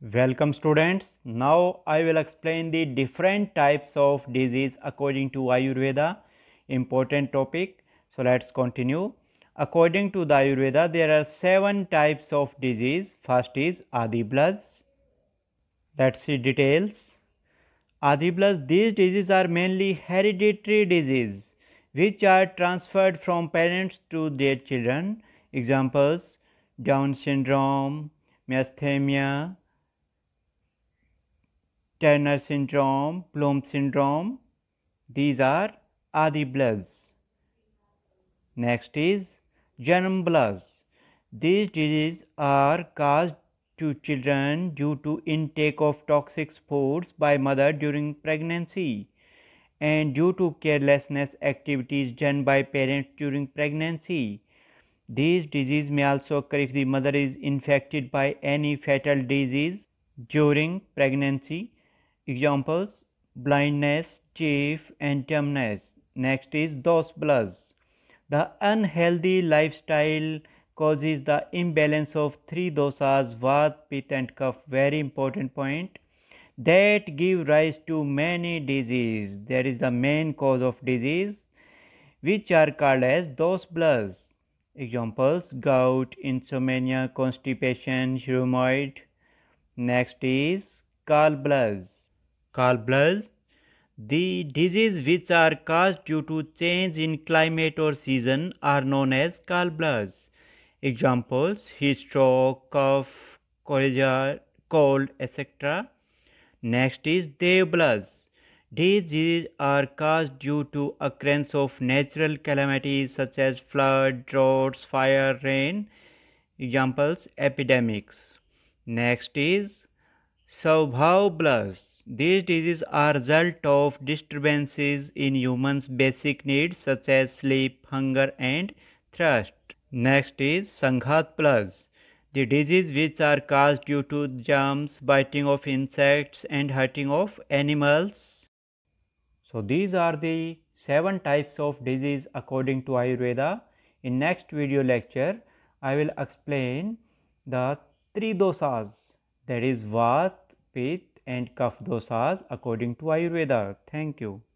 Welcome students. Now I will explain the different types of disease according to Ayurveda. Important topic. So let's continue. According to the Ayurveda, there are 7 types of disease. First is Adiblas. Let's see details. Adiblas, these diseases are mainly hereditary disease which are transferred from parents to their children. Examples: Down syndrome, myasthenia, Turner syndrome, Bloom syndrome. These are Adiblas. Next is Janamblas. These diseases are caused to children due to intake of toxic foods by mother during pregnancy and due to carelessness activities done by parents during pregnancy. These diseases may also occur if the mother is infected by any fatal disease during pregnancy. Examples: blindness, chief, and dumbness. Next is dosas. The unhealthy lifestyle causes the imbalance of three dosas, Vata, Pitta, and Kapha. Very important point. That give rise to many diseases. That is the main cause of disease, which are called as dosas. Examples: gout, insomnia, constipation, rheumatoid. Next is gallbladders. Gallbladders, the diseases which are caused due to change in climate or season are known as gallbladders. Examples: heat stroke, cough, cholera, cold, etc. Next is Devbladders. These diseases are caused due to occurrence of natural calamities such as flood, droughts, fire, rain. Examples: epidemics. Next is Swabhavbladders. These diseases are result of disturbances in humans' basic needs such as sleep, hunger, and thirst. Next is Sanghatbladders. The diseases which are caused due to germs, biting of insects, and hurting of animals. So these are the 7 types of disease according to Ayurveda. In next video lecture, I will explain the 3 dosas, that is Vata, Pitta, and Kapha dosas according to Ayurveda. Thank you.